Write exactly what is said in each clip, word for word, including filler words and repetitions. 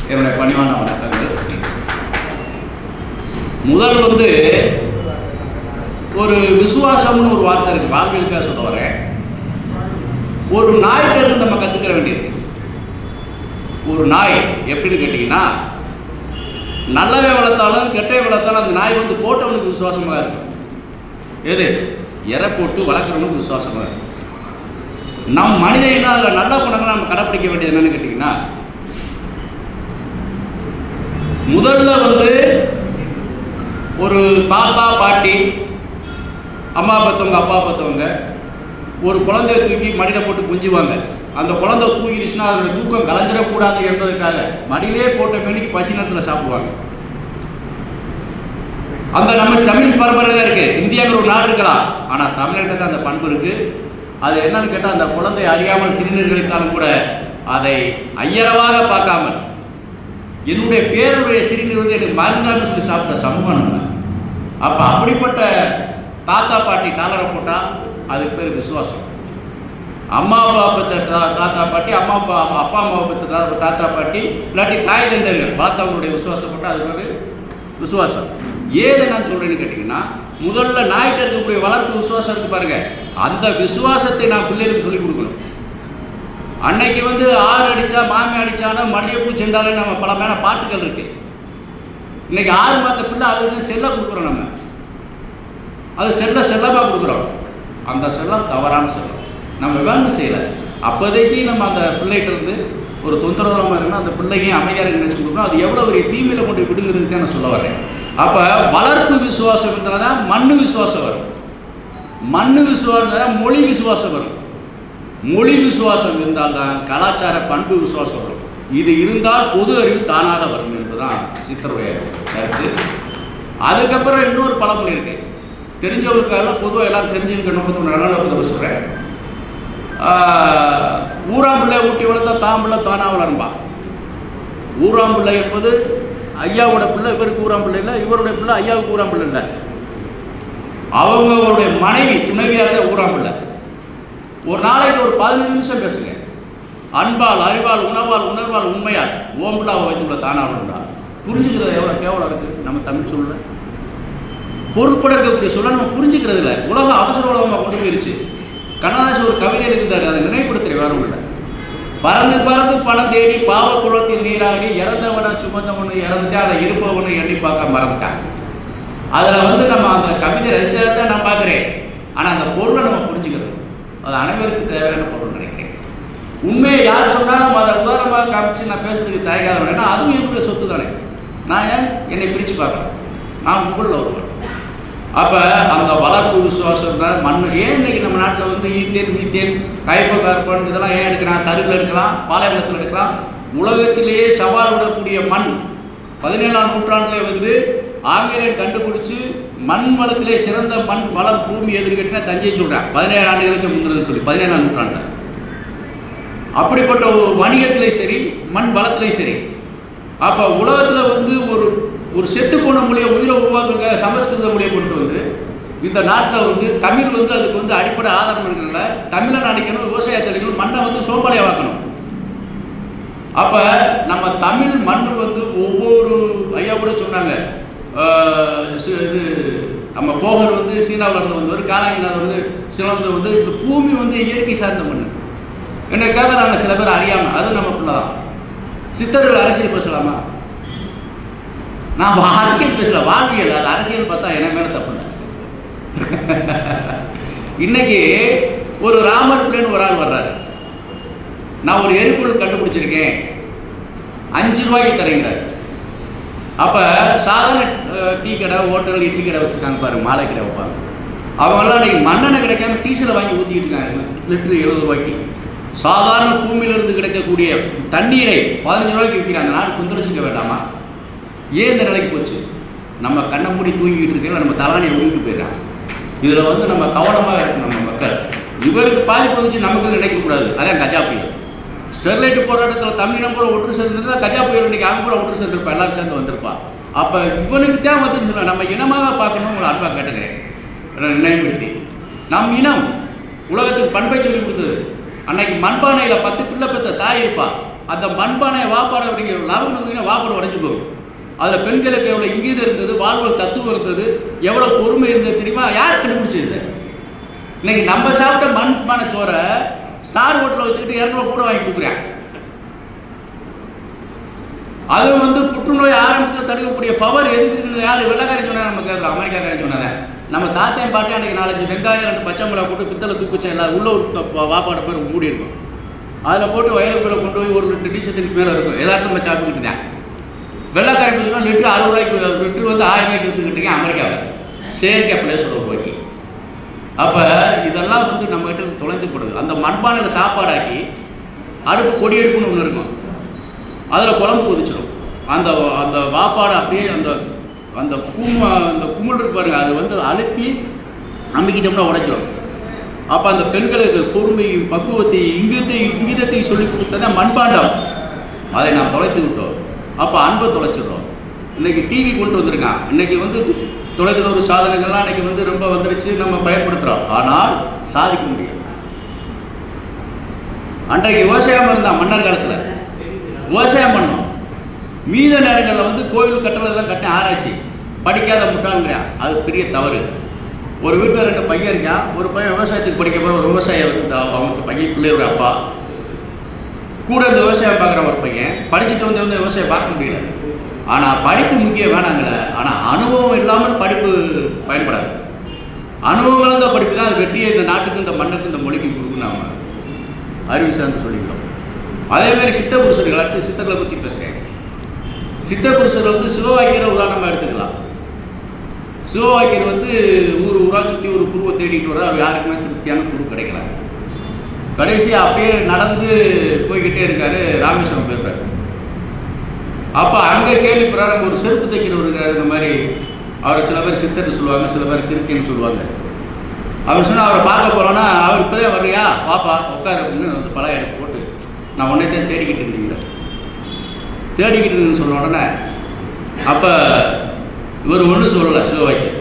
என்னுடைய பணிவான வணக்கங்கள். முதல் வந்து ஒரு விசுவாசம்னு ஒரு வார்த்தை இருக்கு, வாழ்வியலுக்காக சொல்ல வரேன். ஒரு நாய்க்கு நம்ம கற்றுக்கிற வேண்டியிருக்கு. ஒரு நாய் எப்படின்னு கேட்டிங்கன்னா, நல்லவே வளர்த்தாலும் கெட்டவே வளர்த்தாலும் அந்த நாய் வந்து போட்டவனுக்கு விசுவாசமாக இருக்கும். எது இறை போட்டு வளர்க்குறவனுக்கு விசுவாசமாக இருக்கும். நம் மனிதனா அதில் நல்ல குணங்களை நம்ம கடைப்பிடிக்க வேண்டியது என்னன்னு கேட்டிங்கன்னா, முதல்ல வந்து ஒரு தாத்தா பாட்டி, அம்மா பார்த்தவங்க அப்பா பார்த்தவங்க ஒரு குழந்தைய தூக்கி மடியில் போட்டு குஞ்சுவாங்க. அந்த குழந்தை தூக்கிடுச்சுன்னா அதோட தூக்கம் கலைஞ்சிடக்கூடாது என்பதற்காக மடியிலே போட்ட மேனிக்கு பசி நேரத்தில் சாப்பிடுவாங்க. அந்த நம்ம தமிழ் பரம்பரை தான் இருக்குது. இந்தியாங்கிற ஒரு நாடு இருக்கலாம், ஆனால் தமிழ்நாட்டில் அந்த பண்பு இருக்குது. அது என்னன்னு கேட்டால், அந்த குழந்தை அறியாமல் சிறுநீர் கழித்தாலும் கூட அதை ஐயரவாக பார்க்காமல் என்னுடைய பேருடைய சிறுநீர் வந்து எனக்கு மருந்தான்னு சொல்லி சாப்பிட்ட சமூகம் நம்ம. அப்போ அப்படிப்பட்ட தாத்தா பாட்டி காலரை போட்டால் அதுக்கு பேர் விசுவாசம். அம்மா அப்பா பற்ற தாத்தா பாட்டி, அம்மா அப்பா அப்பா அம்மா பற்ற தாத்தா பாட்டி, இல்லாட்டி தாய் தந்தர்கள் பார்த்தவங்களுடைய விசுவாசத்தை போட்டால் அது பேர் விசுவாசம். ஏதை நான் சொல்கிறேன்னு கேட்டிங்கன்னா, முதல்ல நாய்கிட்ட இருக்கக்கூடிய வளர்ப்பு விசுவாசம் இருக்குது பாருங்கள், அந்த விசுவாசத்தை நான் பிள்ளைகளுக்கு சொல்லிக் கொடுக்கணும். அன்னைக்கு வந்து ஆறு அடித்தா மாமி அடித்தாலும் மல்லிகைப்பூ செண்டாலே நம்ம பல மேலே பாட்டுகள் இருக்குது. இன்றைக்கி ஆறு மாத பிள்ளை அது செல்ல கொடுக்குறோம். நம்ம அது செல்ல செல்லமாக கொடுக்குறோம். அந்த செல்லம் தவறான செல்லம், நம்ம வேணும் செய்யலை. அப்போதைக்கு நம்ம அந்த பிள்ளைகிட்ட இருந்து ஒரு தொந்தரவாக இருக்குன்னா அந்த பிள்ளைங்க அமைதியாக நினச்சி கொடுக்கணும். அது எவ்வளோ ஒரு தீமையில் கொண்டு விடுங்கிறதுக்கு நான் சொல்ல வரேன். அப்போ வளர்ப்பு விசுவாசம் இருந்தால் தான் மண்ணு விசுவாசம் வரும். மண்ணு விசுவாசம் தான் மொழி விசுவாசம் வரும். மொழி விசுவாசம் இருந்தால் தான் கலாச்சார பண்பு விசுவாசம் வரும். இது இருந்தால் பொது அறிவு தானாக வரும் என்பதுதான் சித்தருடைய கருத்து. அதுக்கப்புறம் இன்னொரு பழமொழி இருக்கு, தெரிஞ்சவங்களுக்காக பொதுவாக எல்லாரும் தெரிஞ்சுக்க நோக்கத்தோட நல்ல சொல்கிறேன். ஊராம்பிள்ளை ஊட்டி வளர்த்தா தாம்பிள்ளை தானா வளரும்பா. ஊராம்பிள்ளை என்பது ஐயாவோட பிள்ளை, இவருக்கு ஊராம்பிள்ளை இல்லை, இவருடைய பிள்ளை ஐயாவுக்கு ஊராம்பிள்ளை இல்லை. அவங்களுடைய மனைவி துணைவியாக ஊராம்பிள்ளை. ஒரு நாளைக்கு ஒரு பதினஞ்சு நிமிஷம் பேசுங்க. அன்பால் அறிவால் உணவால் உணர்வால் உண்மையால் ஓம்பிள்ளாவை வைத்துள்ள தானாவா. புரிஞ்சுக்கிறது எவ்வளோ கேவலம் இருக்குது நம்ம தமிழ் சொல்ல. பொறுப்பட இருக்கக்கூடிய சொல்ல நம்ம புரிஞ்சுக்கிறது இல்லை. உலகம் அவசர உலகமாக கொண்டு போயிருச்சு. கண்ணதாசன் ஒரு கவிதை எழுதியிருந்தார், அதை நினைப்படுத்துகிற வேறு இல்லை. பறந்து பறந்து பணம் தேடி பாவ குளத்தில் நீராடி இறந்தவனை சுமந்தவனு இறந்துட்டா அதை இருப்பவனு எண்ணி பார்க்க மறந்துட்டான். அதில் வந்து நம்ம அந்த கவிதை ரசிச்சதை தான் நான் பார்க்குறேன். ஆனால் அந்த பொருளை நம்ம புரிஞ்சுக்கிறது அது அனைவருக்கு தேவையான பொருள் நினைக்கிறேன். உண்மையை யார் சொன்னாலும் அதை உதாரணமாக காமிச்சு நான் பேசுறதுக்கு தயங்காத. ஏன்னா அதுவும் என்னுடைய சொத்து தானே. நான் ஏன் என்னை பிரித்து பார்க்குறேன், நான் உங்களில் வருவேன். அப்போ அந்த வளர்ப்பு விசுவாசம் தான் மண். ஏன் இன்னைக்கு நம்ம நாட்டில் வந்து ஈத்தேன் மீத்தேன் கைப்போ கார்பன் இதெல்லாம் ஏன் எடுக்கிறான்? சருகில் எடுக்கலாம், பாலைவனத்தில் எடுக்கலாம். உலகத்திலேயே சவால் விடக்கூடிய மண் பதினேழாம் நூற்றாண்டிலே வந்து ஆங்கிலேயர் கண்டுபிடிச்சு மண் வளத்திலே சிறந்த மண் வளம் பூமி எதுன்னு கேட்டினா தஞ்சையை சொல்கிறேன். பதினேழு ஆண்டுகளுக்கு முந்தினு சொல்லி பதினேழாம் நூற்றாண்டு. அப்படிப்பட்ட வணிகத்திலே சரி மண் வளத்திலே சரி. அப்போ உலகத்தில் வந்து ஒரு ஒரு செத்து போன மொழியை உயிரை உருவாக்குங்க சமஸ்கிருத மொழியை கொண்டு வந்து இந்த நாட்டில் வந்து தமிழ் வந்து அதுக்கு வந்து அடிப்படை ஆதாரம் இருக்கிறதுல தமிழை அடிக்கணும், விவசாயத்தை அடிக்கணும், மண்ணை வந்து சோம்பலையாக்கணும். அப்போ நம்ம தமிழ் மண் வந்து ஒவ்வொரு ஐயா கூட சொன்னாங்க, இது நம்ம போகர் வந்து சீனாவில் இருந்து வந்தவர், காலாங்கிநாதர் வந்து சிலந்து வந்து இந்த பூமி வந்து இயற்கை சார்ந்த மண். என்னைக்காக நாங்கள் சில பேர் அறியாமல் அது நம்ம பிள்ளை தான். சித்தர்கள் அரசியல் பேசலாமா? நான் அரசியல் பேசல, வாழ்வியல். அது அரசியல் பார்த்தா எனக்கு மேலே தப்பு இல்லை. இன்னைக்கு ஒரு ராமர் பிள்ளைன்னு ஒரு ஆள் வர்றாரு, நான் ஒரு எரிபொருள் கண்டுபிடிச்சிருக்கேன், அஞ்சு ரூபாய்க்கு தரேங்கிறார். அப்போ சாதாரண டீ கடை ஹோட்டல் இட்லி கடை வச்சுருக்காங்க பாருங்க, மாலை கடை வைப்பாங்க. அவங்கெல்லாம் இன்னைக்கு மண்ணெண்ணெய் கிடைக்காம டீசலை வாங்கி ஊற்றிக்கிட்டு இருக்காங்க லிட்டரு எழுபது ரூபாய்க்கு. சாதாரண பூமியிலிருந்து கிடைக்கக்கூடிய தண்ணீரை பதினஞ்சு ரூபாய்க்கு விற்கிறாங்க. அந்த நாடு குந்தரிச்சிக்க வேண்டாமா? ஏன் இந்த நிலைக்கு போச்சு? நம்ம கண்ணை மூடி தூங்கிட்டு இருக்க நம்ம தலைவனையை ஓடிட்டு போயிடறாங்க. இதில் வந்து நம்ம கவனமாக இருக்கணும். நம்ம மக்கள் இவருக்கு பாதிப்பு வந்துச்சு, நமக்கு நினைக்கக்கூடாது. அதான் கஜா புயல். ஸ்டெர்லைட் போராட்டத்தில் தமிழினம் பூரா ஒன்று சேர்ந்துருந்தா கஜா புயல் இன்னைக்கு அவங்க பூரா ஒன்று சேர்ந்துருப்பா, எல்லாரும் சேர்ந்து வந்திருப்பா. அப்போ இவனுக்கு தான் வந்துன்னு சொல்ல நம்ம இனமாக பார்க்கணும். உங்களை அன்பாக கேட்டுக்கிறேன், நினைவுபடுத்தி. நம் இனம் உலகத்துக்கு பண்பை சொல்லி கொடுத்தது. அன்னைக்கு மண்பானையில் பத்து பிள்ளை பெற்ற தாய் இருப்பா, அந்த மண்பானை வாப்பாடை நீங்கள் லாபம் வாப்பாடு உடைஞ்சு போகும். அதில் பெண்களுக்கு எவ்வளோ இங்கீதம் இருந்தது, வாழ்வல் தத்துவம் இருந்தது, எவ்வளோ பொறுமை இருந்தது தெரியுமா? யார் கண்டுபிடிச்சது? இன்னைக்கு நம்ம சாப்பிட்ட மண்பானை சோறை ஸ்டார் ஹோட்டலில் வச்சுக்கிட்டு இரநூறுவா கூட வாங்கி கொடுக்குறேன். அது வந்து புற்றுநோய் ஆரம்பத்தில் தடுக்கக்கூடிய பவர் எதுக்கு இருக்குன்னு யார் வெள்ளக்காரன் சொன்னா நம்ம கேட்குறோம், அமெரிக்காக்காரன் சொன்னதை. நம்ம தாத்தையும் பாட்டி அன்றைக்கி நாலஞ்சு வெங்காயம் ரெண்டு பச்சை மிளகா போட்டு பித்தளை தூக்குச்சு எல்லாம் உள்ள வாப்பாடு பேர் மூடி இருக்கும். அதில் போட்டு வயலுக்குள்ளே கொண்டு போய் ஒரு லிட்டர் டீச்சத்துக்கு மேலே இருக்கும். எதார்த்தம் நம்ம சாப்பிட்டுக்கிட்டு இருந்தேன். வெள்ளக்காரன் சொன்னால் லிட்டரு அறுபது ரூபாய்க்கு லிட்டரு வந்து ஆயிரம் ரூபாய்க்கு விற்றுக்கிட்டீங்க அமெரிக்காவில் செயற்கை பிளேஸ் ஒரு ரூபாய்க்கு. அப்போ இதெல்லாம் வந்து நம்மகிட்ட தொலைந்து போடுது. அந்த மண்பானையில் சாப்பாடாக்கி அடுப்பு கொடி அடுப்புன்னு ஒன்று இருக்கும், அதில் குழம்பு கொதிச்சிடும். அந்த அந்த வாப்பாடு அப்படியே அந்த அந்த கும அந்த குமிழ் இருக்கு பாருங்கள், அது வந்து அழுத்தி நம்பிக்கிட்டோம்னா உடைச்சிடும். அப்போ அந்த பெண்களுக்கு பொறுமையும் பக்குவத்தையும் இங்கத்தை விகிதத்தையும் சொல்லி கொடுத்தா மண்பாண்டம், அதை நாம் தொலைத்து விட்டோம். அப்போ அன்பை தொலைச்சிடுறோம். இன்றைக்கி டிவி கொண்டு வந்திருக்கான். இன்றைக்கி வந்து தொலைதொடர்பு சாதனங்கள்லாம் இன்றைக்கி வந்து ரொம்ப வந்துருச்சு, நம்ம பயன்படுத்துகிறோம். ஆனால் சாதிக்க முடியும். அன்றைக்கு விவசாயம் இருந்தால் மன்னர் காலத்தில் விவசாயம் பண்ணோம். மீத நேரங்களில் வந்து கோயில் கட்டுறதெல்லாம் கட்ட ஆராய்ச்சி படிக்காத முட்டாளுங்கிறான். அது பெரிய தவறு. ஒரு வீட்டில் ரெண்டு பையன் இருக்கான். ஒரு பையன் விவசாயத்துக்கு படிக்க போகிற ஒரு விவசாயம் அவங்க பையன் பிள்ளையோட அப்பா கூட இந்த விவசாயம் பார்க்குற ஒரு பையன் படிச்சுட்டு வந்து வந்து விவசாயம் பார்க்க முடியல. ஆனால் படிப்பு முக்கியம் வேணாங்கள. ஆனால் அனுபவம் இல்லாமல் படிப்பு பயன்படாது. அனுபவம் இழந்த படிப்பு தான் அது வெற்றியை இந்த நாட்டுக்கு இந்த மண்ணுக்கு இந்த மொழிக்கு கொடுக்குன்னு நாம அறிவு சார்ந்து சொல்லிக்கிறோம். அதேமாதிரி சித்த புருஷர்கள், அடுத்து சித்தர்களை பற்றி பேசுகிறேன். சித்த புருஷர்கள் வந்து சிவவாக்கியரை உதாரணமாக எடுத்துக்கலாம். சிவவாக்கியர் வந்து ஊர் ஊராக சுற்றி ஒரு குருவை தேடிட்டு வர அவர் யாருக்குமே திருப்தியான குரு கிடைக்கல. கடைசியாக அப்படியே நடந்து போய்கிட்டே இருக்காரு, ராமேஸ்வரம் போயிருக்காரு. அப்போ அங்கே கேள்விப்படுறாரு, அங்கே ஒரு செருப்பு தைக்கிறவர் இருக்காரு. இந்த மாதிரி அவர் சில பேர் சித்தர்னு சொல்லுவாங்க, சில பேர் கிறுக்கேன்னு சொல்லுவாங்க. அவர் சொன்னால் அவரை பார்க்க போகலன்னா, அவர் இப்போ தான் வர்றியா பாப்பா உட்காரு அப்படின்னு வந்து பழம் எடுத்து போட்டு நான் உடனே தான் தேடிக்கிட்டு இருந்தீங்க தேடிக்கிட்டு சொன்ன உடனே அப்போ இவர் ஒன்றும் சொல்லலை சிவவாக்கியர்.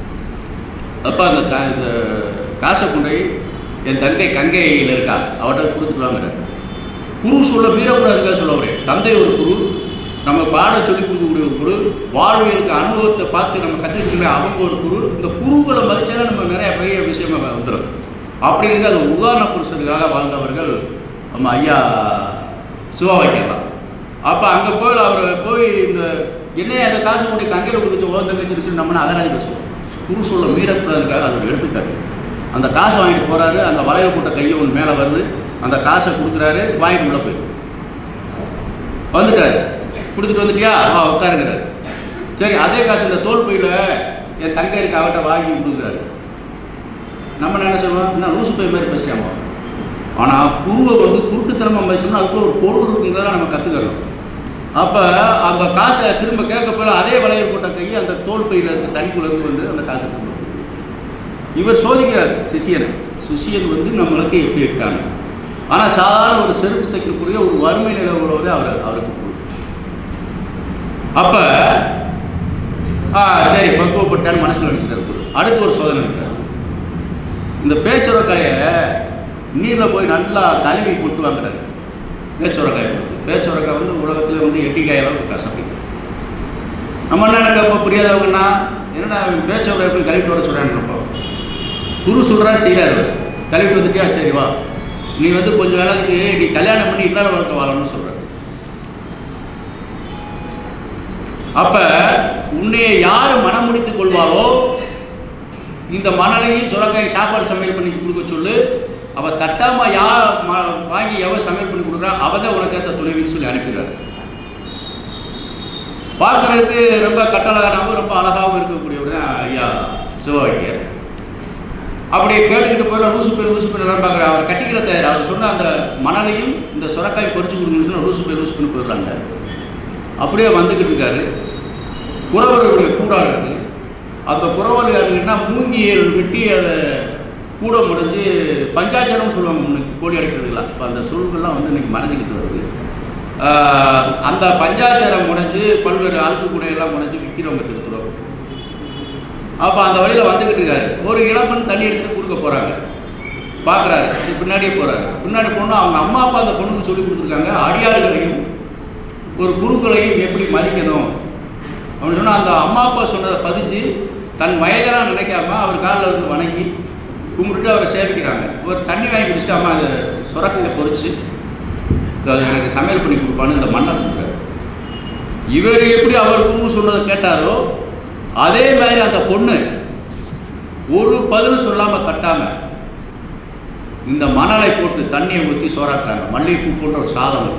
அப்போ அந்த த இந்த காசை கொண்டு என் தங்கை கங்கையில் இருக்கா அவர்கிட்ட கொடுத்துட்டு வாங்க. குரு சொல்ல மீறக்கூடாது இருக்கா சொல்ல வரேன். தந்தை ஒரு குரு, நம்ம பாடம் சொல்லி கொடுக்கக்கூடிய ஒரு குரு, வாழ்வியலுக்கு அனுபவத்தை பார்த்து நம்ம கற்றுக்கிட்டு அவங்க ஒரு குரு. இந்த குருக்களை மதிச்சாலே நம்ம நிறைய பெரிய விஷயமா வந்துடும். அப்படி இருக்க அது உதாரண புருஷனுக்காக வாழ்ந்தவர்கள் நம்ம ஐயா சிவவாக்கியர்லாம். அப்போ அங்கே போய் அவர் போய் இந்த என்னைய அந்த காசு கொண்டு கங்கையில் கொடுத்துச்சு ஓந்த கட்சி நம்மனா அகராதி பேசுவோம். குரு சொல்ல மீறக்கூடாதுக்காக அது ஒரு எடுத்துக்காட்டு. அந்த காசை வாங்கிட்டு போகிறாரு, அந்த வளையல் போட்ட கையை ஒன்று மேலே வருது, அந்த காசை கொடுக்குறாரு, வாங்கிட்டு உள்ள போய் வந்துட்டார். கொடுத்துட்டு வந்துட்டியா வா உட்காருங்கிறாரு. சரி, அதே காசு இந்த தோல் பையில் என் தங்கை இருக்க அவட்ட வாங்கி கொடுக்குறாரு. நம்ம என்ன சொல்லுவோம், என்ன லூசு பை மாதிரி பேசுகிறாமோ. ஆனால் குருவை வந்து குருட்டுத்தனமாக மதிச்சோம்னா அதுக்குள்ள ஒரு பொருள் இருக்குங்கிறத நம்ம கற்றுக்கணும். அப்போ அந்த காசை திரும்ப கேட்க போல அதே வளையல் போட்ட கையை அந்த தோல் பையில் இருக்க தண்ணிக்குள்ளேருந்து வந்து அந்த காசை திரும்ப இவர் சோதிக்கிறார் சிஷியனை. சிஷியன் வந்து நம்மளுக்கு எப்படி இருக்காங்க. ஆனால் சாதாரண ஒரு செருப்பு தைக்கக்கூடிய ஒரு வறுமை நிலவுகளோடு அவர் அவருக்கு கொடுக்கும். அப்போ ஆ சரி பக்குவப்பட்டான்னு மனசில் நினச்சிட்டார் குரு. அடுத்து ஒரு சோதனை இருக்கிறார். இந்த பேச்சுரக்காயை நீரில் போய் நல்லா கழுவி கொட்டு வாங்குறாரு. பேச்சுரக்காயை கொடுத்து பேச்சுரக்காய் வந்து உலகத்தில் வந்து எட்டிக்காய் அளவுக்கு கசப்பி. நம்ம என்ன எனக்கு அப்போ புரியாதவங்கன்னா என்னடா பேச்சுரை எப்படி கழுவிட்டு வர சொல்கிறான்னு குரு சொல்கிறாரு, செய்கிறார். அவர் கழுவிட்டு வந்துட்டியா சரி வா நீ வந்து கொஞ்சம் வேலைக்கு நீ கல்யாணம் பண்ணி இல்லாத வாழ்க்கை வாழணும்னு சொல்கிறார். அப்போ உன்னையை யார் மனம் முடித்துக் கொள்வாரோ இந்த மணலையும் சுரக்காயும் சாப்பாடு சமையல் பண்ணி கொடுக்க சொல்லு. அவள் தட்டாமல் யார் வாங்கி எவன் சமையல் பண்ணி கொடுக்குறா அவள் தான் உனக்கு ஏற்ற துணைவின்னு சொல்லி அனுப்பிடுறாரு. பார்க்குறதுக்கு ரொம்ப கட்டழகாகவும் ரொம்ப அழகாகவும் இருக்கக்கூடியவர் தான் ஐயா சிவவாக்கியர். அப்படியே கேட்டுக்கிட்டு போயிடலாம். லூசு பேர் லூசு பேர் எல்லாம் பார்க்குறாரு. அவர் கட்டிக்கிற தயார். அவர் சொன்ன அந்த மணலையும் இந்த சுரக்காய் பொறிச்சு கொடுங்கன்னு சொன்னால் லூசு பேர் லூசு பண்ணி போயிடுறாங்க. அப்படியே வந்துக்கிட்டு இருக்காரு. குறவர்களுடைய கூடாடு இருக்குது. அந்த குறவர்கள் யாருன்னா மூங்கியல் வெட்டி அதை கூட முடிஞ்சு பஞ்சாட்சரம் சொல்லுவாங்க முன்னுக்கு கோழி அடைக்கிறதுலாம். இப்போ அந்த சொல்கள்லாம் வந்து இன்றைக்கி மறைஞ்சிக்கிட்டு வருது. அந்த பஞ்சாட்சரம் முடிஞ்சு பல்வேறு அழுக்கு கூடையெல்லாம் முடிஞ்சு விற்கிறவங்க திருத்துறோம். அப்போ அந்த வழியில் வந்துக்கிட்டு இருக்காரு. ஒரு இளம்பெண் தண்ணி எடுத்துகிட்டு குறுக்க போகிறாங்க. பார்க்குறாரு. சரி பின்னாடியே போகிறாரு. பின்னாடி போனால் அவங்க அம்மா அப்பா அந்த பொண்ணுக்கு சொல்லி கொடுத்துருக்காங்க அடியார்களையும் ஒரு குருக்களையும் எப்படி மதிக்கணும் அப்படின்னு சொன்னால் அந்த அம்மா அப்பா சொன்னதை பதிஞ்சு தன் வயதெல்லாம் நினைக்காம அவர் காலில் இருந்து வணங்கி கும்பிட்டுட்டு அவரை சேவிக்கிறாங்க. ஒரு தண்ணி வாங்கி குடிச்சிட்டு அம்மா அதை சுரக்கையை பொறிச்சு அது எனக்கு சமையல் பண்ணி கொடுப்பான்னு இந்த மண்ணை கொடுக்குறாரு. இவர் எப்படி அவர் குரு சொன்னதை கேட்டாரோ அதே மாதிரி அந்த பொண்ணு ஒரு பதிலும் சொல்லாமல் கட்டாமல் இந்த மணலை போட்டு தண்ணியை ஊற்றி சோறாக்குறாங்க. மல்லிகைப்பூ போன்ற ஒரு சாதம்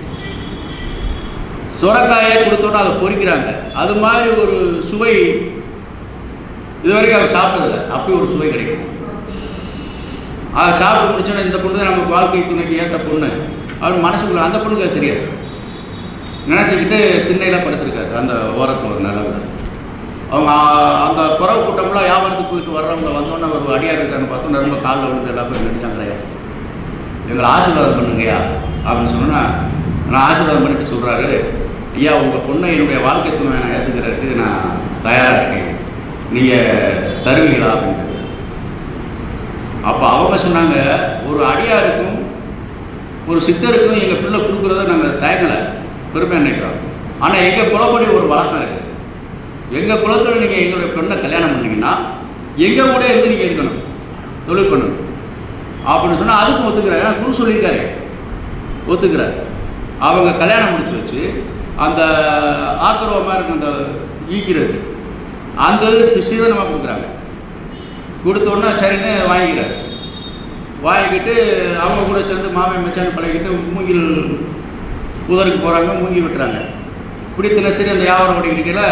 சோரக்காயை கொடுத்தோன்னா அதை பொறிக்கிறாங்க. அது மாதிரி ஒரு சுவை இது வரைக்கும் அவர் சாப்பிட்டதில்லை. அப்படி ஒரு சுவை கிடைக்கும். அதை சாப்பிட்டு முடிச்சோன்னா இந்த பொண்ணு தான் நமக்கு வாழ்க்கை துணைக்கு ஏற்ற பொண்ணு அவர் மனசுக்குள்ள அந்த பொண்ணுக்கு அது தெரியாது. நினச்சிக்கிட்டு திண்ணையில் படுத்திருக்காரு அந்த ஓரத்தில் ஒரு நிலவில். அவங்க அந்த குறவு கூட்டம்லாம் வியாபாரத்துக்கு போயிட்டு வர்றவங்க வந்தோன்னே ஒரு அடியார் இருக்கான்னு பார்த்தோன்னா ரொம்ப காலில் விழுந்து எல்லா பேர் நினைச்சாங்களையா எங்களை ஆசீர்வாதம் பண்ணுங்கய்யா அப்படின்னு சொன்னோன்னா நான் ஆசீர்வாதம் பண்ணிட்டு சொல்கிறாரு, ஐயா உங்கள் பொண்ணை என்னுடைய வாழ்க்கை துணை நான் ஏற்றுக்கிறதுக்கு நான் தயாராக இருக்கேன், நீங்கள் தருவீங்களா அப்படின்ட்டு. அப்போ அவங்க சொன்னாங்க ஒரு அடியாருக்கும் ஒரு சித்தருக்கும் எங்கள் பிள்ளை கொடுக்குறத நாங்கள் தயங்கலை, பெருமை நினைக்கிறோம். ஆனால் எங்கள் குலப்படி ஒரு வழக்கம் இருக்குது. எங்கள் குலத்தில் நீங்கள் எங்களுடைய பெண்ணை கல்யாணம் பண்ணிங்கன்னா எங்கள் கூட இருந்து நீங்கள் இருக்கணும், தொழில் பண்ணணும் அப்படின்னு சொன்னால் அதுக்கும் ஒத்துக்கிறார். ஏன்னா குரு சொல்லியிருக்காரு ஒத்துக்கிறார். அவங்க கல்யாணம் முடிச்சு வச்சு அந்த ஆத்திரவமாக இருக்கும் அந்த ஈக்கிறது அந்த இது சீதனமாக கொடுக்குறாங்க. கொடுத்தோன்னா சரின்னு வாங்கிக்கிறார். வாங்கிக்கிட்டு அவங்க கூட சேர்ந்து மாமன் மச்சான் பழகிட்டு மூங்கில் புதருக்கு போகிறாங்க, மூங்கி விட்டுறாங்க. இப்படி தினசரி அந்த வியாபாரம் பண்ணிக்கிட்டு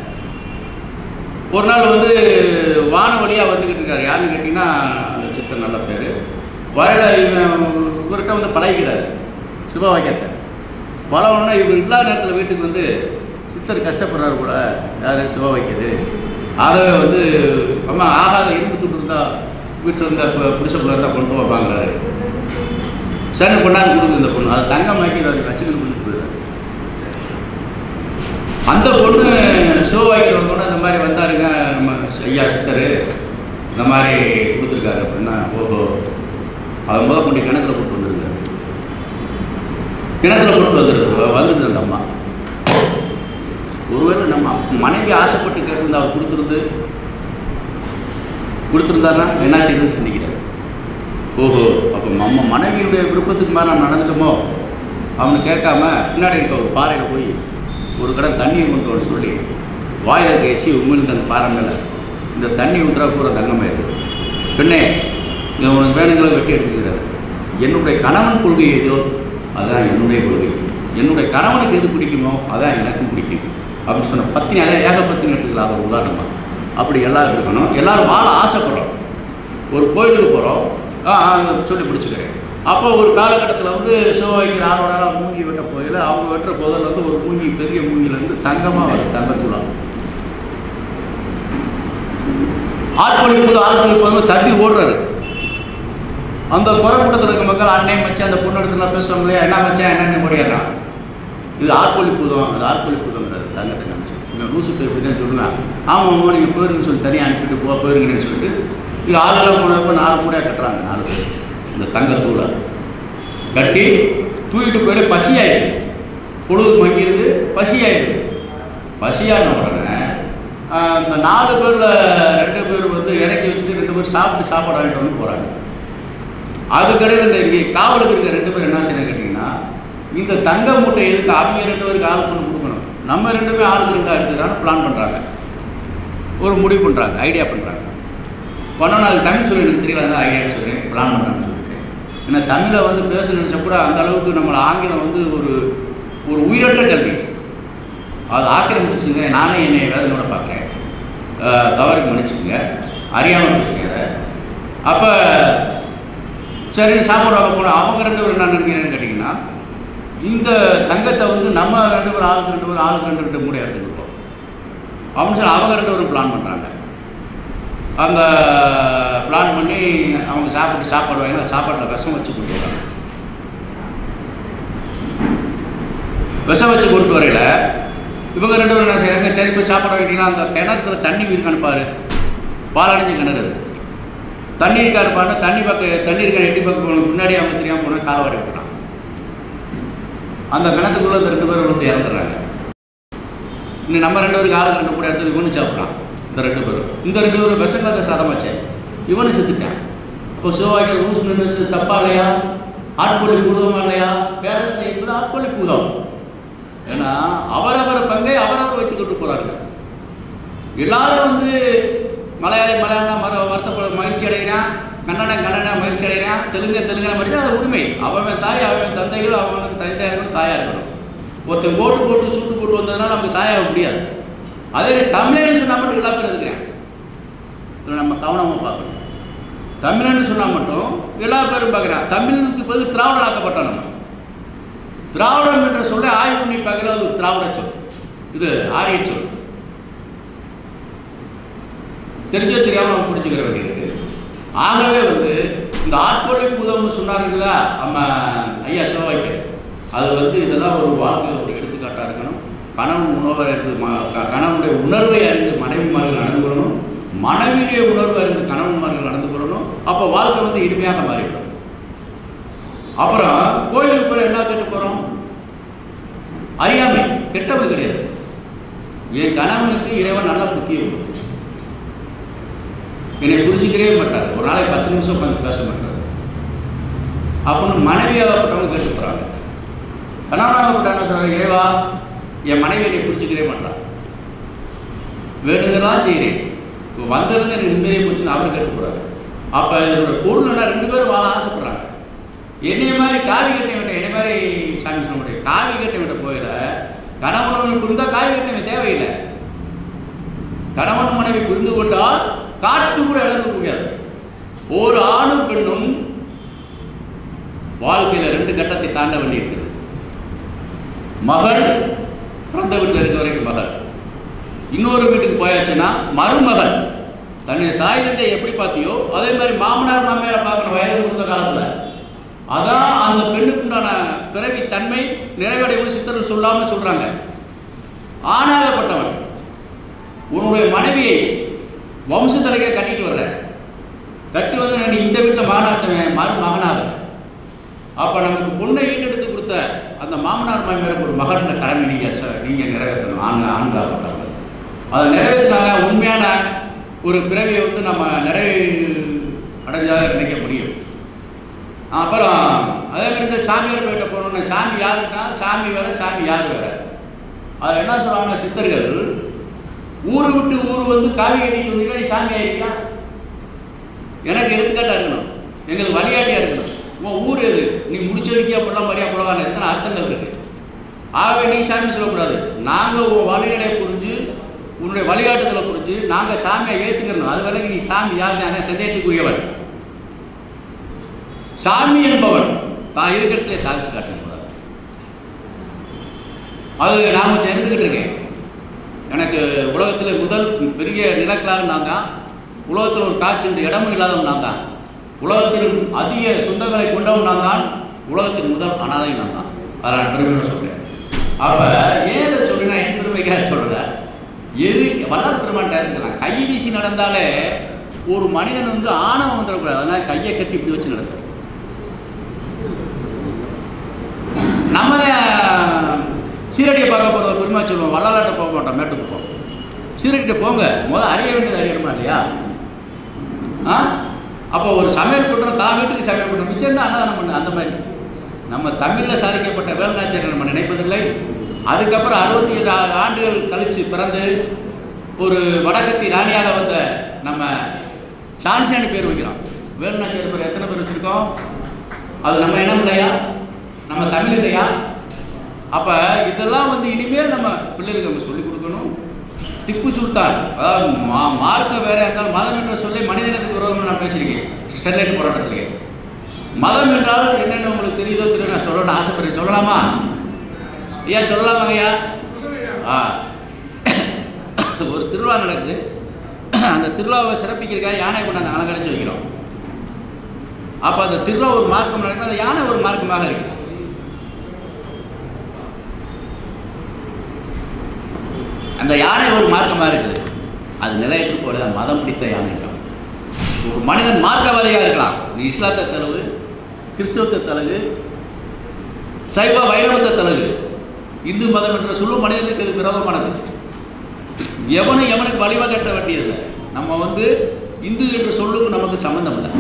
ஒரு நாள் வந்து வான வழியாக வந்துக்கிட்டு இருக்கார். யாருன்னு கேட்டிங்கன்னா அந்த சித்தர் நல்ல பேர் வரையில் இவர்கிட்ட வந்து பழகிக்கிறார் சிவவாக்கியத்தை. பழகணுன்னா இவர் இல்லாத நேரத்தில் வீட்டுக்கு வந்து சித்தர் கஷ்டப்படுறாரு கூட யார் சிவ வைக்கிறது. ஆகவே வந்து அம்மா ஆகாத இரும்பு துண்டு இருந்தால் வீட்டில் இருந்தால் புருஷ பிள்ளை இருந்தால் கொண்டு வைப்பாங்கிறாரு. சரி கொண்டாந்து கொடுக்குது இந்த பொண்ணு. அது தங்கம் வாங்கி அதை வச்சுக்கிட்டு கொடுத்து போயிடுறாரு. அந்த பொண்ணு சிவவாய்க்கு வந்தோடனே இந்த மாதிரி வந்தாருங்க நம்ம ஐயா சித்தர் இந்த மாதிரி கொடுத்துருக்காரு அப்படின்னா ஓஹோ அதை முதல் கொண்டு கிணத்துல போட்டு வந்துருக்காரு. கிணத்துல போட்டு வந்துருக்கு வந்துருது அந்த அம்மா. ஒருவேளை நம்ம மனைவி ஆசைப்பட்டு கேட்டிருந்தா அவர் கொடுத்துருந்து கொடுத்துருந்தாருன்னா என்ன செய்யுதுன்னு சிந்திக்கிறார். ஓஹோ அப்போ நம்ம மனைவியுடைய விருப்பத்துக்கு மேலே நான் நடந்துட்டோமோ அவனு கேட்காம பின்னாடி இருக்க ஒரு பாறையில் போய் ஒரு கடை தண்ணியை கொண்டு வர சொல்லி வாயில் கழிச்சு உண்மையிலிருந்து அந்த பாறை மேலே இந்த தண்ணி ஊற்றுறா பூரா தங்கமாயிருக்கு. பெண்ணே இதை உனக்கு வேணுங்களை வெட்டி எடுத்துக்கிறார். என்னுடைய கணவன் கொள்கை ஏதோ அதுதான் என்னுடைய கொள்கை. என்னுடைய கணவனுக்கு எது பிடிக்குமோ அதான் எனக்கும் பிடிக்கும் அப்படின்னு சொன்ன பத்தினி அதை ஏக பத்தினி எடுத்துக்கலாம். அது உதாரணமாக அப்படி எல்லோரும் இருக்கணும். எல்லோரும் வாழ ஆசைப்படுறோம். ஒரு கோயிலுக்கு போகிறோம் சொல்லி பிடிச்சிக்கிறேன். அப்போ ஒரு காலகட்டத்தில் வந்து சிவ வைக்கிற ஆளோட மூங்கி வெட்ட போயில அவங்க வெட்டுற போதில் வந்து ஒரு மூங்கி பெரிய மூங்கிலேருந்து தங்கமாக வருது. தங்கத்தூளா ஆட்பொழிப்பு ஆட்பொழிப்பு வந்து தட்டி ஓடுறாரு. அந்த குறை கூட்டத்தில் இருக்க மக்கள் அன்னை மச்சான் அந்த பொண்ணு எடுத்துலாம் பேசுவாங்க இல்லையா, என்ன மச்சான் என்னென்ன முறையானா இது ஆட்பொழிப்புதம். அது ஆட்பொழிப்புதம்ன்றது தங்கத்தை காமிச்சு இங்கே லூசுக்கு எப்படி தான் சொல்லுவேன். ஆமாம் ஆமாம் நீங்கள் போயிருங்கன்னு சொல்லி தனியாக அனுப்பிட்டு போ போயிருங்கன்னு சொல்லிட்டு இது ஆளெல்லாம் போனப்போ நாலு மூடையாக கட்டுறாங்க. நாலு பேர் இந்த தங்கத்தூளை கட்டி தூக்கிட்டு போயிட்டு பசியாயிடுது. பொழுது மங்கிடுது, பசியாயிடுது. பசியான உடனே இந்த நாலு பேரில் ரெண்டு பேர் வந்து இறக்கி வச்சுட்டு ரெண்டு பேர் சாப்பிட்டு சாப்பாடு வாங்கிட்டு வந்து போகிறாங்க. அதுக்கடையில் இந்த இங்கே காவலுக்கு இருக்க ரெண்டு பேர் என்ன செய்யணும் கேட்டிங்கன்னா இந்த தங்க மூட்டை எதுக்கு அவங்க ரெண்டு பேருக்கு ஆளுக்கு ஒன்று கொடுக்கணும், நம்ம ரெண்டுமே ஆளுக்கு ரெண்டாக எடுத்துக்கிறான்னு பிளான் பண்ணுறாங்க. ஒரு முடிவு பண்ணுறாங்க, ஐடியா பண்ணுறாங்க. பண்ணோன்னா அது தமிழ் சொல்லி எனக்கு தெரியல தான் ஐடியா சொல்லி பிளான் பண்ணுறாங்கன்னு சொல்லிட்டு. ஏன்னா தமிழை வந்து பேச நினச்சா கூட அந்த அளவுக்கு நம்மளை ஆங்கிலம் வந்து ஒரு ஒரு உயிரற்ற கல்வி அது ஆக்கிரமிச்சிச்சுங்க. நானே என்னை வேதனோட பார்க்குறேன், தவறுக்கு மன்னிச்சுங்க, அறியாமல் பேசுகிறேன் அதை. அப்போ சரின்னு சாப்பாடு வாங்க போனால் அவங்க ரெண்டு பேரும் என்ன நினைக்கிறேன்னு கேட்டிங்கன்னா இந்த தங்கத்தை வந்து நம்ம ரெண்டு பேரும் ஆளுக்கு ரெண்டு பேரும் ஆளுக்கு ரெண்டு ரெண்டு மூடை எடுத்துக்கிட்டோம் அப்படின்னு சொல்லி அவங்க ரெண்டு பேரும் பிளான் பண்ணுறாங்க. அந்த பிளான் பண்ணி அவங்க சாப்பிட்டு சாப்பாடு வாங்கினா சாப்பாட்டில் விஷம் வச்சு கொண்டு வராங்க. விஷம் வச்சு கொண்டு வரையில் இவங்க ரெண்டு பேரும் என்ன செய்கிறாங்க, சரி போய் சாப்பாடு வாங்கிட்டீங்கன்னா அந்த கிணத்துல தண்ணி வீட்டுக்கு அனுப்பாரு, பாலடைஞ்ச கிணறு அது தண்ணீர் இருப்பாருன்னா தண்ணி பக்கம் தண்ணீர் இருக்க எட்டி பக்கம் போன முன்னாடி அவங்க தெரியாமல் போனால் காலை வாரி விட்டுறான். அந்த கிணத்துக்குள்ள இந்த ரெண்டு பேரும் வந்து இறந்துடுறாங்க. இன்னும் நம்ம ரெண்டு பேருக்கு ஆளுக்கு ரெண்டு கூட இடத்துல இவனு சாப்பிட்றான். இந்த ரெண்டு பேரும் இந்த ரெண்டு பேரும் விஷங்காத சாதமாச்சே, இவனு செத்துட்டான். இப்போ சிவவாக்கிய ரூல்ஸ் நின்று தப்பா இல்லையா? ஆட்கொள்ளி பூதமா இல்லையா? பேரரசு என்பது ஆட்கொள்ளி பூதம். ஏன்னா அவரவர் பங்கை அவரவர் வைத்துக்கிட்டு போறாங்க. எல்லாரும் வந்து மலையாளி மலையாளம் மர வருத்தப்பட மகிழ்ச்சி அடைகிறான், கன்னடம் கன்னடம் மகிழ்ச்சி அடைகிறான், தெலுங்கு தெலுங்குன மகிழ்ச்சி, அது உரிமை. அவன் தாய் அவன் தந்தைகள் அவனுக்கு தந்தையாக இருக்கணும், தாயாக இருக்கணும். ஒருத்தன் ஓட்டு போட்டு சூட்டு போட்டு வந்ததுனால நமக்கு தாயாக முடியாது. அதே தமிழன்னு சொன்னால் மட்டும் எல்லா பேர் இருக்கிறேன். நம்ம கவனமாக பார்க்கணும். தமிழன்னு சொன்னால் மட்டும் எல்லா பேரும் பார்க்குறான். தமிழுக்கு பதில் திராவிடம் ஆக்கப்பட்டோம். நம்ம திராவிடம் என்ற சொல்ல ஆய்வு பண்ணி பார்க்கல, அது திராவிட சொல், இது ஆரிய சொல். தெரிஞ்சோ தெரியாமல் நம்ம புரிஞ்சுக்கிற வேண்டியிருக்கு. ஆகவே வந்து இந்த ஆட்கொள்ளி பூதம்னு சொன்னாருங்களா நம்ம ஐயா சிவவாக்கியர், அது வந்து இதெல்லாம் ஒரு வாழ்க்கையில் ஒரு எடுத்துக்காட்டாக இருக்கணும். கணவன் உணர்வை அறிந்து கணவனுடைய உணர்வை அறிந்து மனைவிமார்கள் நடந்து கொள்ளணும், மனைவியுடைய உணர்வை அறிந்து கணவன்மார்கள் நடந்து கொள்ளணும். அப்போ வாழ்க்கை வந்து இனிமையாக மாறிடும். அப்புறம் கோயிலுக்கு போய் என்ன கேட்டு போகிறோம்? அறியாமை, கெட்டது கிடையாது. என் கணவனுக்கு இறைவன் நல்ல புத்தியை கொடுத்து என்னை புரிஞ்சுக்கிறே மாட்டார். ஒரு நாளைக்கு பத்து நிமிஷம் உட்காந்து பேச மாட்டார். அப்படின்னு மனைவியாகப்பட்டவங்க கேட்டு போகிறாங்க. கணவனாகப்பட்ட என்ன சொல்கிறார்? இறைவா, என் மனைவி என்னை புரிஞ்சுக்கிறே மாட்டார், வேணுங்கிறதான் செய்கிறேன், இப்போ வந்திருந்து எனக்கு நிம்மதியை போச்சுன்னு அவர் கேட்டு போகிறாரு. அப்போ இதோட பொருள்னா ரெண்டு பேரும் வாழ ஆசைப்படுறாங்க. என்னை மாதிரி காவி கட்டை விட்ட என்னை மாதிரி சாமி சொல்ல முடியும். காவி கட்டை விட்ட போயில கணவன் புரிந்தால் காவி கட்டை தேவையில்லை. கணவன் மனைவி புரிந்து கொண்டால் காட்டு கூட இழக்க முடியாது. ஒரு ஆணும் பெண்ணும் வாழ்க்கையில் ரெண்டு கட்டத்தை தாண்ட வேண்டியிருக்கிறது. மகள் பிறந்த வீட்டில் இருக்க வரைக்கும் மகள், இன்னொரு வீட்டுக்கு போயாச்சுன்னா மருமகள். தன்னுடைய தாய் தந்தை எப்படி பார்த்தியோ அதே மாதிரி மாமனார் மாமியாரை பார்க்கணும் வயது முடிந்த காலத்தில். அதான் அந்த பெண்ணுக்குண்டான பிறவி தன்மை நிறைவடைவு சித்தர்கள் சொல்லாமல் சொல்றாங்க. ஆணாகப்பட்டவன் உன்னுடைய மனைவியை வம்ச தலைகளை கட்டிட்டு வர்ற, கட்டி வந்து நான் இந்த வீட்டில் மகனாக்குவேன், மறு மகனாக. அப்போ நமக்கு பொண்ணை ஈட்டெடுத்து கொடுத்த அந்த மாமனார் மாமியாருக்கு ஒரு மகன் கடமை நீங்கள் நீங்கள் நிறைவேற்றணும். ஆண் ஆண்காப்பட்டவங்க அதை நிறைவேற்றினாங்க. உண்மையான ஒரு பிறவியை வந்து நம்ம நிறைவு அடைஞ்சாக நினைக்க முடியும். அப்புறம் அதே மாதிரி இந்த சாமியார் போயிட்ட போனோம்னா சாமி யாருன்னா சாமி வேற சாமி யார் வேற. அது என்ன சொல்கிறாங்க சித்தர்கள், ஊரை விட்டு ஊர் வந்து காவி கட்டிட்டு வந்தீங்கன்னா நீ சாமி ஆயிருக்கியா? எனக்கு எடுத்துக்காட்டாக இருக்கணும், எங்களுக்கு வழிகாட்டியாக இருக்கணும். உன் ஊர் எது, நீ முடிச்ச வைக்கியா பொல்லாம் மரியா போடவான எத்தனை அர்த்தங்கள் இருக்கு. ஆகவே நீ சாமி சொல்லக்கூடாது. நாங்கள் உன் வழிநடை புரிஞ்சு உன்னுடைய வழிகாட்டுதலை புரிஞ்சு நாங்கள் சாமியை ஏற்றுக்கிறோம். அது வரைக்கும் நீ சாமி யார்? அங்கே சந்தேகத்துக்குரியவன். சாமி என்பவன் தான் இருக்கிறதுலே சாதிச்சு காட்டக்கூடாது. அது நான் கொஞ்சம் இருந்துக்கிட்டு இருக்கேன். எனக்கு உலகத்தில் முதல் பெரிய நிலக்கலாறு நான் தான். உலகத்தில் ஒரு காட்சி இந்த இடமும் இல்லாதவன் நான் தான். உலகத்தில் அதிக சொந்தங்களை கொண்டவன் நான் தான். உலகத்தின் முதல் அனாதை நான் தான். அதை நான் பெருமையோட சொல்கிறேன். அப்போ ஏதை சொல்லினா என் பெருமைக்காக சொல்லலை, எது வல்லார் பெருமான் எடுத்துக்கலாம். கை வீசி நடந்தாலே ஒரு மனிதன் வந்து ஆணவம் வந்துடக்கூடாது. அதனால் கையை கட்டி இப்படி வச்சு நடக்கும். நம்ம சீரடியை பார்க்க போகிற ஒரு பெருமை சொல்லுவோம், வல்லாலாட்ட போக மாட்டோம், மேட்டுக்கு போவோம். சீரடிட்ட போங்க, முதல் அறிய வேண்டியது அறியணுமா இல்லையா? ஆ அப்போ ஒரு சமையல் பண்ணுறோம், தான் வீட்டுக்கு சமையல் பண்ணுறோம், மிச்சம் தான் அன்னதானம் பண்ணு. அந்த மாதிரி நம்ம தமிழில் சாதிக்கப்பட்ட வேலுநாச்சியாரை நம்ம நினைப்பதில்லை. அதுக்கப்புறம் அறுபத்தி ஏழு ஆண்டுகள் கழித்து பிறந்து ஒரு வடக்கத்தி ராணியாக வந்த நம்ம சான்சியானி பேர் வைக்கிறோம். வேலுநாச்சியார் பேர் எத்தனை பேர் வச்சுருக்கோம்? அது நம்ம இனம் இல்லையா? நம்ம தமிழ் இல்லையா? அப்போ இதெல்லாம் வந்து இனிமேல் நம்ம பிள்ளைகளுக்கு நம்ம சொல்லிக் கொடுக்கணும். திப்பு சுல்தான், அதாவது மா மார்க்க வேற இருந்தாலும் மதம் என்ற சொல்லி மனிதனத்துக்கு விரோதமாக நான் பேசியிருக்கேன் ஸ்டெர்லைட் போராட்டத்திலேயே. மதம் என்றால் என்னென்ன உங்களுக்கு தெரியுதோ தெரியும், நான் சொல்லணும்னு ஆசைப்படுறேன். சொல்லலாமா ஐயா? சொல்லலாமா ஐயா? ஆ ஒரு திருவிழா நடக்குது. அந்த திருவிழாவை சிறப்பிக்கிறதுக்காக யானை கொண்டாந்து அலங்கரித்து வைக்கிறோம். அப்போ அந்த திருவிழா ஒரு மார்க்கம் நடக்குது, அந்த யானை ஒரு மார்க்கமாக இருக்குது. அந்த யானை ஒரு மார்க்கமாக இருக்குது. அது நிலையற்று போல மதம் பிடித்த யானை. ஒரு மனிதன் மார்க்கவாதியாக இருக்கலாம், நீ இஸ்லாத்தை தழுவு, கிறிஸ்தவத்தை தழுவு, சைவ வைணவத்தை தழுவு, இந்து மதம் என்ற சொல்லும் மனிதனுக்கு அது விரோதமானது. எவனும் எவனுக்கு வழிவகட்ட வேண்டியதில்லை. நம்ம வந்து இந்து என்ற சொல்லுக்கும் நமக்கு சம்பந்தம் இல்லை,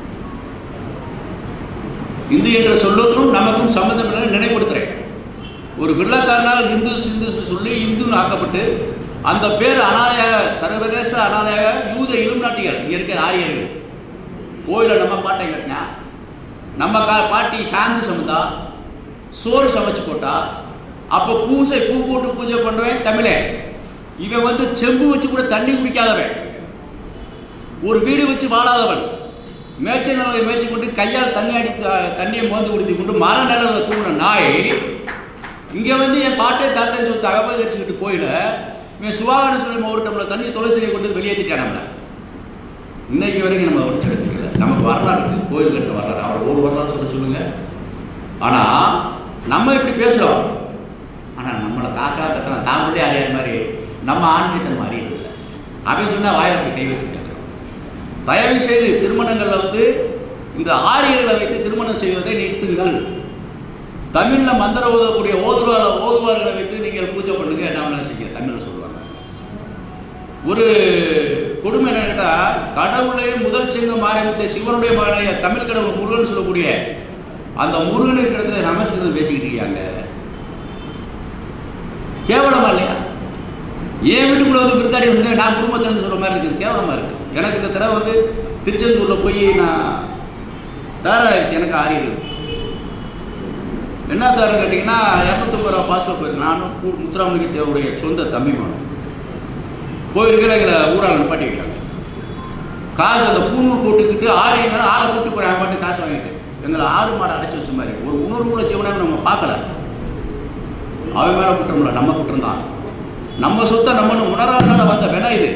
இந்து என்ற சொல்லுக்கும் நமக்கும் சம்பந்தம் இல்லை நினைப்படுத்துகிறேன். ஒரு வெள்ளக்காரனால் இந்து சிந்து சொல்லி இந்துன்னு ஆக்கப்பட்டு அந்த பேர் அனாதையாக, சர்வதேச அனாதையாக யூத இலுமினாட்டிகள் இங்கே இருக்கிற ஆரியர்கள் கோயிலில் நம்ம பாட்டை கட்டினா, நம்ம கா பாட்டி சாந்து சமைத்தா, சோறு சமைச்சு போட்டா, அப்போ பூசை பூ போட்டு பூஜை பண்ணுவேன் தமிழே. இவன் வந்து செம்பு வச்சு கூட தண்ணி குடிக்காதவன், ஒரு வீடு வச்சு வாழாதவன், மேய்ச்சல் நிலையை மேய்ச்சி கொண்டு கையால் தண்ணி அடி தண்ணியை மோந்து குடித்து கொண்டு மர நிலையில் தூங்கின நாய் இங்கே வந்து என் பாட்டை தாத்தன் சொத்து அகப்பதரிச்சுக்கிட்டு கோயில இவன் சுகாதார சொல்லும் ஒரு டம்ளர் தண்ணி துளசியை கொண்டு வெளியேற்றிட்டான். நம்மளை இன்னைக்கு வரைக்கும் நம்ம ஒரு எடுத்துக்கல. நமக்கு வரலாறு இருக்குது, கோயில் கட்ட வரலாறு, அவர் ஒரு வரலாறு சொல்ல சொல்லுங்க. ஆனால் நம்ம இப்படி பேசுகிறோம், ஆனால் நம்மளை காக்கா கத்தனா தாங்களே அறியாத மாதிரி நம்ம ஆன்மீகத்தன் மாதிரி இல்லை. அவன் சொன்னால் வாயிலை கை வச்சுட்டு தயவு செய்து திருமணங்களில் வந்து இந்த ஆரியர்களை வைத்து திருமணம் செய்வதை நிறுத்துங்கள். தமிழில் மந்திர ஓதக்கூடிய ஓதுவார ஓதுவார்களை வைத்து நீங்கள் பூஜை பண்ணுங்க, என்ன செய்ய தமிழில் சொல்லுவாங்க. ஒரு கொடுமை என்ன கேட்டால், கடவுளே முதல் சிங்கம் ஆரம்பித்த சிவனுடைய மகனாய தமிழ் கடவுள் முருகன் சொல்லக்கூடிய அந்த முருகன் இருக்கிற இடத்துல நமஸ்கிருதம் பேசிக்கிட்டு இருக்காங்க. கேவலமா இல்லையா? ஏன் வீட்டுக்குள்ள வந்து விருத்தாடி வந்து நான் குடும்பத்தில்னு சொல்கிற மாதிரி இருக்குது, கேவலமாக இருக்குது. எனக்கு இந்த தடவை வந்து திருச்செந்தூரில் போய் நான் தயாராகிடுச்சு. எனக்கு ஆரியர்கள் என்ன தயாரம் கேட்டிங்கன்னா, இரநூத்தம்பது ரூபா பாஸ்ல போயிருக்கேன். நானும் முத்துராமலிங்க தேவருடைய சொந்த தம்பி மகன் போயிருக்கிற எங்களை ஊராக நிப்பாட்டி வைக்கிறாங்க. காசு அந்த பூநூல் போட்டுக்கிட்டு ஆரியங்களை ஆளை கூப்பிட்டு போகிறேன், பாட்டு காசு வாங்கிட்டு எங்களை ஆடு மாடை அடைச்சி வச்ச மாதிரி ஒரு உணர்வுள்ள ஜீவனாக நம்ம பார்க்கல. அவன் மேலே குற்றமில்ல, நம்ம குற்றம் தான். நம்ம சொத்தை நம்ம உணராதனால வந்த வினை இது.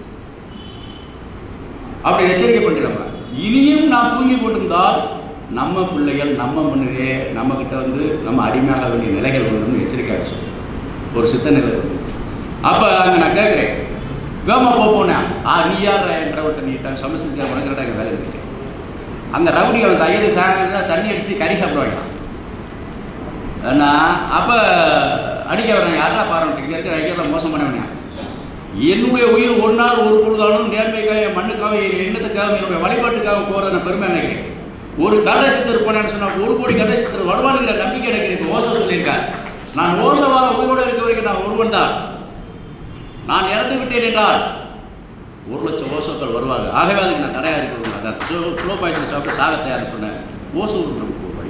அப்படி எச்சரிக்கை பண்ணிடுறாங்க. இனியும் நான் தூங்கி கொண்டிருந்தால் நம்ம பிள்ளைகள் நம்ம முன்னே நம்ம கிட்ட வந்து நம்ம அடிமையாக வேண்டிய நிலைகள் ஒன்று எச்சரிக்கையாக சொல்லுவோம். ஒரு சித்த நிலை வந்து அப்போ அங்கே நான் கேட்குறேன், வேமா போனேன். ஆ நீ யார் என் நீ சமஸ்கிருத உனக்கிறடா எங்கள் வேலை இருக்கு. அங்கே ரவுடிகள் அந்த ஐயரு சாயங்காலம் தண்ணி அடிச்சுட்டு கறி சாப்பிடுவாங்க. ஏன்னா அப்போ அடிக்க வரேன், யாரா பாருங்க இங்கே இருக்கிற ஐயர்லாம் மோசம் பண்ணவனே. என்னுடைய உயிர் ஒரு நாள் ஒரு பொழுதாலும் நேர்மைக்காக மண்ணுக்காக எண்ணத்துக்காக என்னுடைய வழிபாட்டுக்காக போகிறத நான் பெருமை நினைக்கிறேன். ஒரு கள்ளச்சித்தர் போனேன்னு சொன்னால் ஒரு கோடி கள்ளச்சித்தர் வருவானுங்கிற நம்பிக்கை எனக்கு இருக்கு. ஓசோ சொல்லியிருக்கேன், நான் ஓசோவாக உயிரோடு இருக்க வரைக்கும் நான் ஒருவன் தான். நான் இறந்து விட்டேன் என்றால் ஒரு லட்சம் ஓசோக்கள் வருவாங்க. ஆகவே அதுக்கு நான் தடையாக இருக்கணும். அதான் ஸ்லோ பாய்சன் சாப்பிட்டு சாக தயார்னு சொன்னேன். ஓசோ நமக்கு ஒரு வழி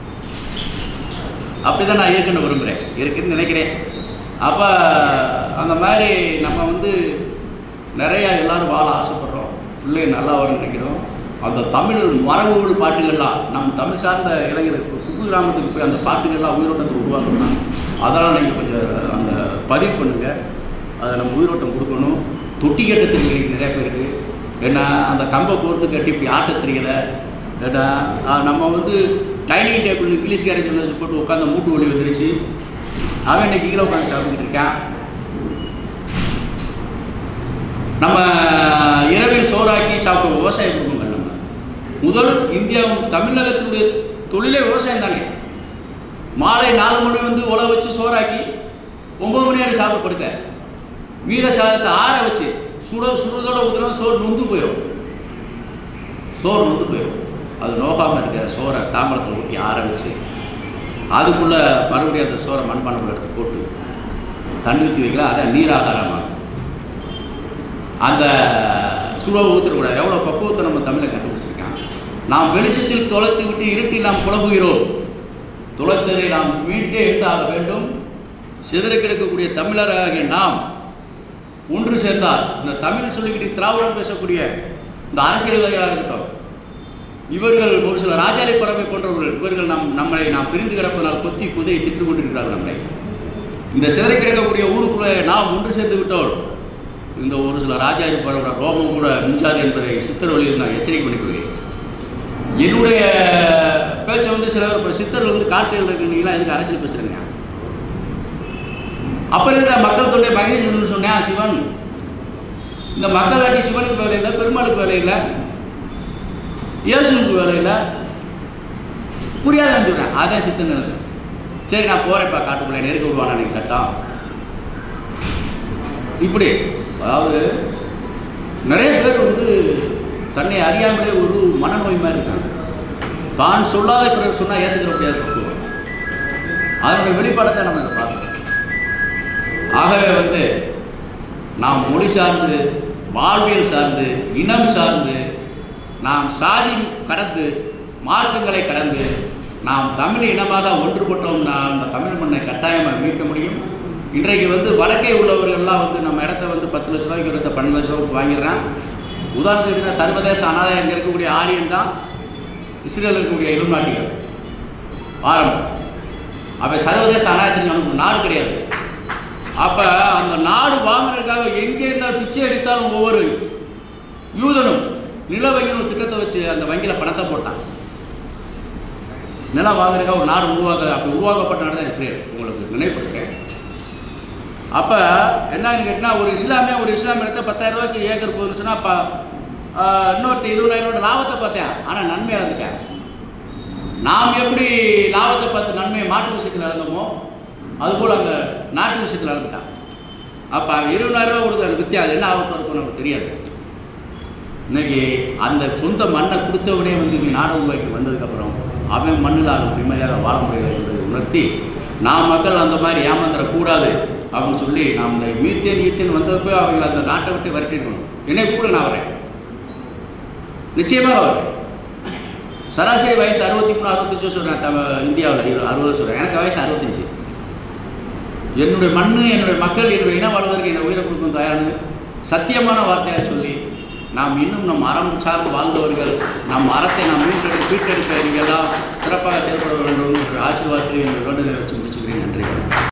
அப்படி தான் நான் இருக்குன்னு விரும்புகிறேன், இருக்குன்னு நினைக்கிறேன். அப்போ அந்த மாதிரி நம்ம வந்து நிறையா எல்லோரும் வாழ ஆசைப்படுறோம், பிள்ளைங்க நல்லா வர நினைக்கிறோம். அந்த தமிழ் மரபுகள் பாட்டுகள்லாம் நம் தமிழ் சார்ந்த இளைஞர்களுக்கு குப்பு கிராமத்துக்கு போய் அந்த பாட்டுகள்லாம் உயிரோட்டத்தை உருவாக்கணும். அதெல்லாம் நீங்கள் கொஞ்சம் அந்த பதிவு பண்ணுங்கள், அதை நம்ம உயிரோட்டம் கொடுக்கணும். தொட்டி கட்ட தெரியல நிறைய பேருக்கு, ஏன்னா அந்த கம்பை கோர்த்து கட்டி இப்படி ஆட்ட தெரியலை. ஏன்னா நம்ம வந்து டைனிங் டேபிள் இங்கிலீஷ் கேரக்டர் போட்டு உட்காந்து மூட்டு வலி வந்துருச்சு. அவன் இன்னைக்கு கீழே உட்காந்து சாப்பிட்டுக்கிட்டு இருக்கான். நம்ம இரவில் சோறாக்கி சாப்பிட்ட விவசாய குடும்பங்கள் நம்ம முதல் இந்தியா தமிழகத்தினுடைய தொழிலே விவசாயம் தானே. மாலை நாலு மணி வந்து உழ வச்சு சோறாக்கி ஒம்பது மணி நேரம் சாப்பிட்டு படுக்க, மீத சாதத்தை ஆற வச்சு சுட சுடுதோட ஊற்றினா சோறு நொந்து போயிடும். சோறு நொந்து போயிடும். அது நோகாமல் இருக்க சோறை தாம்பளத்தில் ஊற்றி ஆற வச்சு அதுக்குள்ளே மறுபடியும் அந்த சோறை மண்பானத்தில் எடுத்து போட்டு தண்ணி ஊற்றி வைக்கலாம். அதான் நீராகாரமாக அந்த சுவை ஊற்றக்கூடாது. எவ்வளோ பக்குவத்தை நம்ம தமிழை கண்டுபிடிச்சிருக்காங்க. நாம் வெளிச்சத்தில் தொலைத்து விட்டு இருட்டில் நாம் புலம்புகிறோம். தொலைத்ததை நாம் மீட்டே எடுத்தாக வேண்டும். சிதறி கிடக்கக்கூடிய தமிழராகிய நாம் ஒன்று சேர்ந்தால் இந்த தமிழ் சொல்லிக்கிட்டு திராவிடம் பேசக்கூடிய இந்த அரசியல்வாதிகளாக இருக்கட்டும், இவர்கள் ஒரு சில ராஜாரி பறவை போன்றவர்கள், இவர்கள் நம் நம்மளை நாம் பிரிந்து கிடப்பதனால் கொத்தி குதிரை திட்டு கொண்டிருக்கிறார்கள். நம்மளை இந்த சிதறி கிடக்கக்கூடிய ஊருக்குள்ளே நாம் ஒன்று சேர்ந்து விட்டோம். இந்த ஒரு சில ராஜாரி பறவை ரோமம் கூட மிஞ்சாது என்பதை சித்தர் வழியில் நான் எச்சரிக்கை பண்ணிக்கொள்கிறேன். என்னுடைய பேச்சை வந்து சிலர் இப்போ சித்தர்கள் வந்து காட்டுகள் இருக்கிறீங்களா, எதுக்கு அரசியல் பேசுகிறேங்க? அப்போ இருக்கிற மக்கள் தொண்டை மகேந்திரன் சொன்னேன், சிவன் இந்த மக்களாட்டி சிவனுக்கு வேலை இல்லை, பெருமாளுக்கு வேலை இல்லை. இயேசுக்கு வேலையில் புரியாதுன்னு சொல்கிறேன். அதே சித்தங்கள் சரி நான் போகிறேன்ப்பா காட்டுக்குள்ளே நெருக்க விடுவானா எனக்கு சட்டம். இப்படி அதாவது நிறைய பேர் வந்து தன்னை அறியாமலே ஒரு மனநோய் மாதிரி இருக்காங்க. தான் சொல்லாத பிறர் சொன்னால் ஏற்றுக்கிற முடியாது பக்குவம். அதனுடைய வெளிப்பாடத்தை நம்ம இதை பார்க்கணும். ஆகவே வந்து நாம் மொழி சார்ந்து, வாழ்வியல் சார்ந்து, இனம் சார்ந்து, நாம் சாதி கடந்து, மார்க்கங்களை கடந்து நாம் தமிழ் இனமாக ஒன்றுபட்டோம்னா அந்த தமிழ் மண்ணை கட்டாயமாக மீட்க முடியும். இன்றைக்கு வந்து வடக்கே உள்ளவர்கள்லாம் வந்து நம்ம இடத்த வந்து பத்து லட்ச ரூபாய்க்கு இடத்த பன்னெண்டு லட்ச ரூபாய்க்கு வாங்கிடுறான். உதாரணத்துக்கு சர்வதேச அனாதை அங்கே இருக்கக்கூடிய ஆரியன் தான் இஸ்ரேலில் இருக்கக்கூடிய இலுமினாட்டிகள் ஆரம்பம். அப்போ சர்வதேச அனாயத்திற்கு நமக்கு நாடு கிடையாது. அப்போ அந்த நாடு வாங்குறதுக்காக எங்கே இருந்தாலும் பிச்சை அடித்தாலும் ஒவ்வொரு யூதனும் நில வங்கின்னு ஒரு திட்டத்தை வச்சு அந்த வங்கியில் பணத்தை போட்டான். நிலம் வாங்குறதுக்காக ஒரு நாடு உருவாக்க அப்படி உருவாக்கப்பட்ட நாடு தான் இஸ்ரேல். உங்களுக்கு நினைவுபடுத்துகிறேன். அப்போ என்னன்னு கேட்டால் ஒரு இஸ்லாமிய ஒரு இஸ்லாமிய இடத்த பத்தாயிரம் ரூபாய்க்கு ஏக்கர் போயிருச்சுன்னா அப்போ இன்னொருத்த இருபதாயிரம் லாபத்தை பார்த்தேன், ஆனால் நன்மையை இழந்துட்டேன். நாம் எப்படி லாபத்தை பார்த்து நன்மையை மாட்டு விஷயத்தில் இழந்தோமோ அதுபோல் அங்கே நாட்டு விஷயத்தில் இழந்துட்டான். அப்போ இருபதாயிரம் ரூபா கொடுத்து அது வித்தியா அது என்ன ஆபத்து இருக்கும்னு நமக்கு தெரியாது. இன்னைக்கு அந்த சொந்த மண்ணை கொடுத்தவனே வந்து இங்கே நாடு உருவாக்கி வந்ததுக்கப்புறம் அவன் மண்ணில் அவன் நிம்மதியாக வாழ முடியாது என்பதை உணர்த்தி நாம் மக்கள் அந்த மாதிரி ஏமாந்துடக்கூடாது அப்படின்னு சொல்லி நாம் இந்த மீத்தேன் ஈத்தேன் வந்தப்போ அவங்க அந்த நாட்டை விட்டு விரட்டிடணும். என்னை கூப்பிட நான் வரேன், நிச்சயமாக வரேன். சராசரி வயசு அறுபத்தி மூணு அறுபத்தஞ்சு சொல்கிறேன். தம இந்தியாவில் அறுபது சொல்கிறேன். எனக்கு வயசு அறுபத்தஞ்சு. என்னுடைய மண், என்னுடைய மக்கள், என்னுடைய இன வாழ்வதற்கு என்னை உயிரை கொடுக்கும் தயார்னு சத்தியமான வார்த்தையாக சொல்லி நாம் இன்னும் நம் அறம் சார்ந்து வாழ்ந்தவர்கள் நம் அறத்தை நாம் மீட்டெடு மீட்டெடுக்க நீங்கள்லாம் சிறப்பாக செயல்பட வேண்டும் என்ற ஆசீர்வாதத்தில் என்னுடைய வேண்டுதலை வச்சு முடிச்சுக்கிறேன். நன்றி.